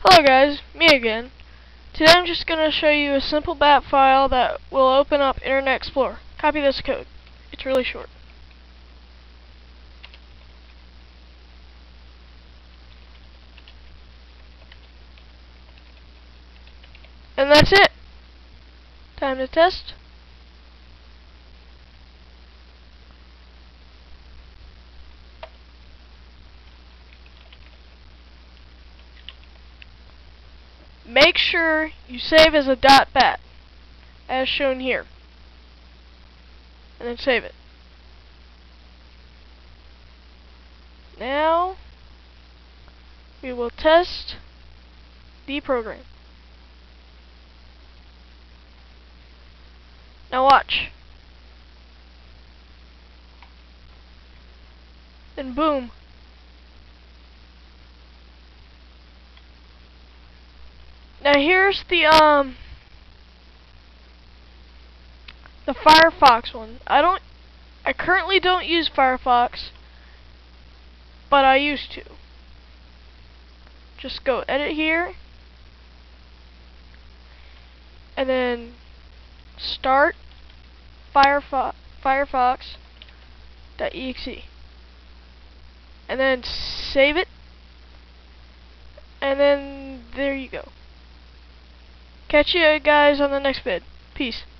Hello guys, me again. Today I'm just going to show you a simple bat file that will open up Internet Explorer. Copy this code. It's really short. And that's it. Time to test. Make sure you save as a .bat, as shown here. And then save it. Now, we will test the program. Now watch. Then boom. Now here's the Firefox one. I currently don't use Firefox, but I used to. Just go edit here, and then start Firefox.exe, and then save it, and then there you go. Catch you guys on the next vid. Peace.